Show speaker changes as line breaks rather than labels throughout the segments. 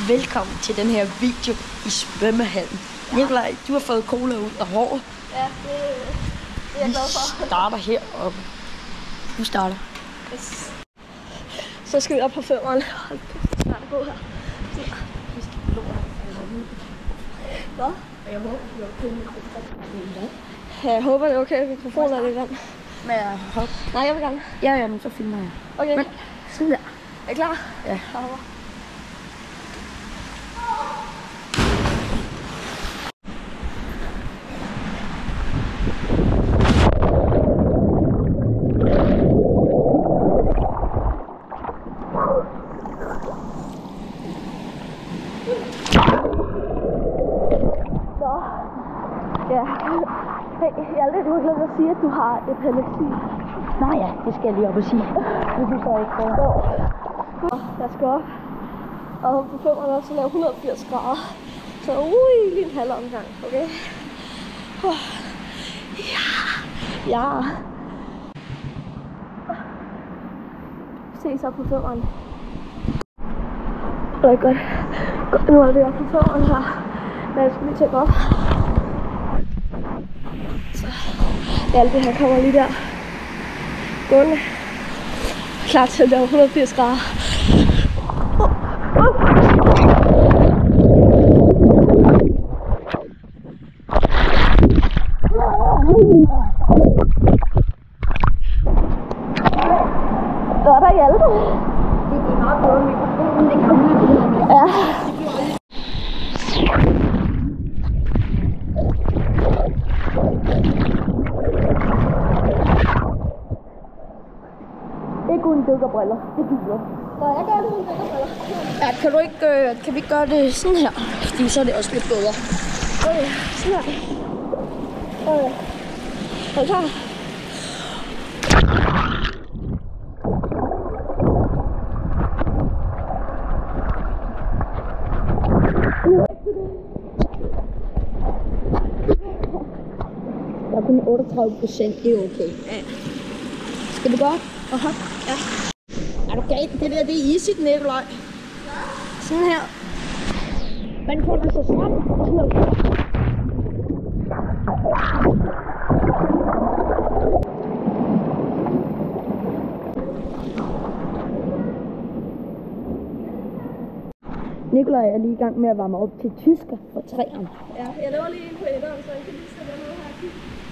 velkommen til den her video i svømmehallen. Ja. Nikolaj, du har fået cola ud af håret.
Ja, det er jeg glad for.
Vi starter heroppe. Du starter.
Yes. Så skal vi op på femmeren. Hold kæft, det er snart at gå her. Hvad?
Jeg håber, du har købt mikrofonen.
Ja, jeg håber, det er okay. Mikrofonen er lidt vand.
Men jeg hopper.
Nej, jeg vil gerne.
Ja, men så filmer jeg.
Okay.
Men sådan der.
Er I klar?
Ja.
Herovre. Ja. Hey, jeg er lidt udglemt at sige, at du har epilepsi.
Nå ja, det skal jeg lige op og sige. Det synes jeg ikke for.
Jeg skal op. Og på 500 så laver 180 grader. Så lige en halv omgang, okay? Ja. Ja. Se så på 5'eren. Det er godt. Nu er vi oppe på 5'eren her. Men jeg skal lige tjekke op. Så. Alt det her kommer lige der. Gående. Klar til at lave 180 grader. Gør der hjælp?
Det er meget bedre mikrofonen, det gamle.
Ja. Ikke uden dykkerbriller. Det gider. Nej, jeg gør det uden dykkerbriller.
Ja, kan vi ikke gøre det sådan her? Fordi så er det også lidt bedre.
Okay, sådan her. Okay. Er I klar?
Der er kun 38%, det er okay.
Ja.
Skal vi gøre?
Aha. Ja.
Er du galt? Det der, det er easy, Nikolaj.
Sådan her.
Man får det så snart. Nikolaj er lige i gang med at varme op til tysker for 3'eren.
Ja, jeg laver lige en på etteren, så jeg kan lige sætte noget her.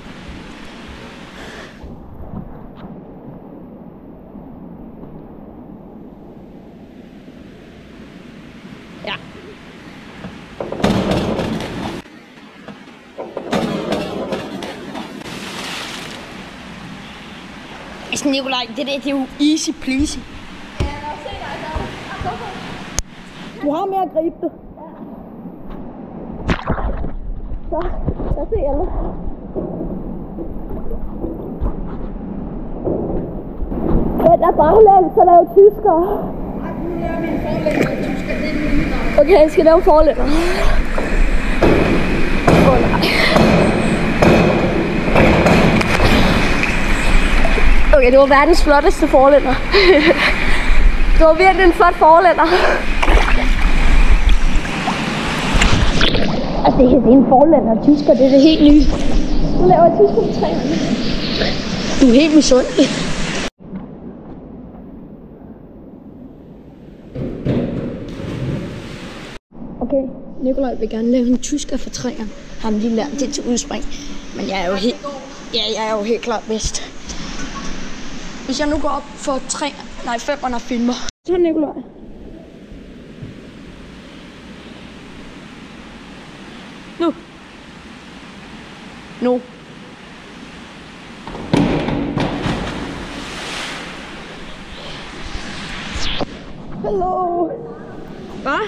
Ja. Altså Nikolaj, det der, det er jo easy pleasy.
Ja, lad os se dig der.
Du har med at gribe det.
Så, lad os se alle. Den er baglæns, så laver tysker. Okay, jeg skal lave forlænder. Nej. Okay, det var verdens flotteste forlænder. Det var virkelig en flot forlænder.
Altså det er en forlænder tysker, det er det helt nye.
Nu laver jeg tysker på 3'eren.
Du er helt misundelig. Okay, Nikolaj vil gerne lave en tysker for 3'eren. Har lige lært det til udspring. Men jeg er jo helt klart bedst. Hvis jeg nu går op for 5'eren og filmer. Så Nikolaj. Nu. Nu.
Hallo.
Hvad?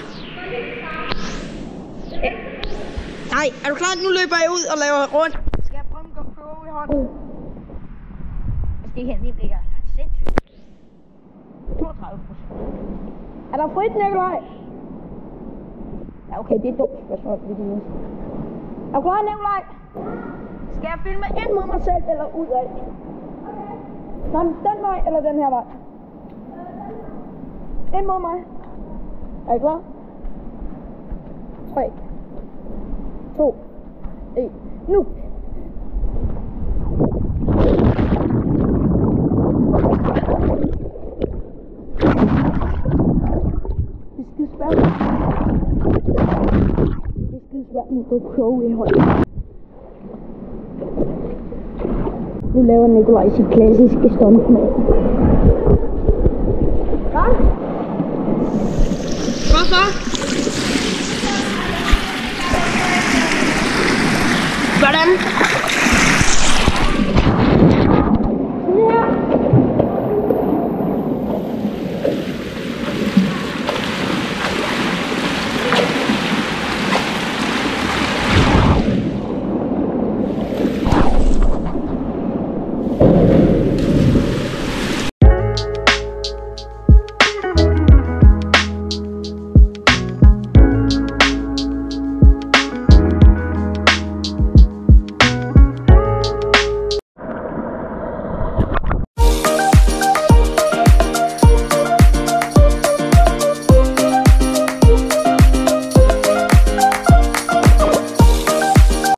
Nej, er du klar? Nu løber jeg ud og laver rundt. Skal jeg prøve at gå i hånden? Altså det her, det bliver sindssygt. 32%. Er der frit, Nikolaj? Ja, okay, det er dumt spørgsmål. Er du klar, Nikolaj? Skal jeg filme ind mod mig selv eller ud af? Nå, den vej eller den her vej? Ind mod mig. Er I klar? 3, 2, 1, nu! Det skal svært. Det skal svært med GoPro i hånden. Nu laver Nikolaj sit klassiske stunt med. Hvad? Hvad så? Hvordan?